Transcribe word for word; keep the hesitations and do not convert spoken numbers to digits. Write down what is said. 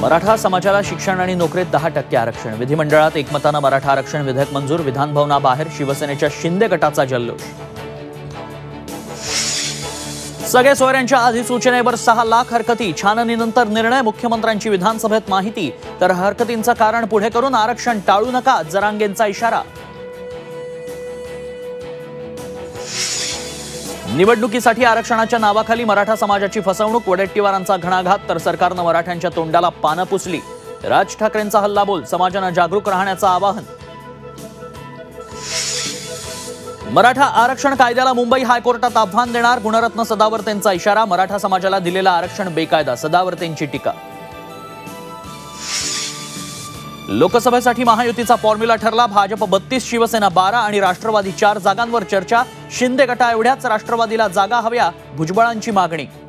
मराठा समाजाला शिक्षण आणि नोकरीत दहा टक्के आरक्षण। विधिमंडळात एकमतानं मराठा आरक्षण विधेयक मंजूर। विधानभवनाबाहेर शिवसेनेच्या शिंदे गटाचा जल्लोष। सगळे सोयऱ्यांच्या अधिसूचनेवर सहा लाख हरकती। छाननीनंतर निर्णय। मुख्यमंत्र्यांची विधानसभेत माहिती। तर हरकतींचं कारण पुढे करून आरक्षण टाळू नका, जरांगेंचा इशारा। निवडणुकीसाठी आरक्षणाच्या नावाखाली मराठा समाजाची फसवणूक। वडेट्टीवारांचा घणाघात। तर सरकारनं मराठ्यांच्या तोंडाला पानं पुसली। राज ठाकरेंचा हल्लाबोल। समाजानं जागरूक राहण्याचं आवाहन। मराठा आरक्षण कायद्याला मुंबई हायकोर्टात आव्हान देणार। गुणरत्न सदावर्तेंचा इशारा। मराठा समाजाला दिलेलं आरक्षण बेकायदा। सदावर्तेंची टीका। लोकसभेसाठी महायुतीचा फॉर्म्युला ठरला। भाजप बत्तीस, शिवसेना बारा आणि राष्ट्रवादी चार जागांवर चर्चा। शिंदे गटा एवढ्याच राष्ट्रवादीला जागा हव्या, भुजबळांची मागणी।